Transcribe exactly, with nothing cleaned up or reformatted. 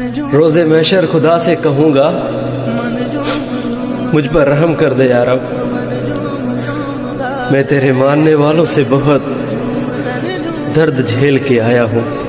रोज़े महशर खुदा से कहूँगा, मुझ पर रहम कर दे या रब। मैं तेरे मानने वालों से बहुत दर्द झेल के आया हूँ।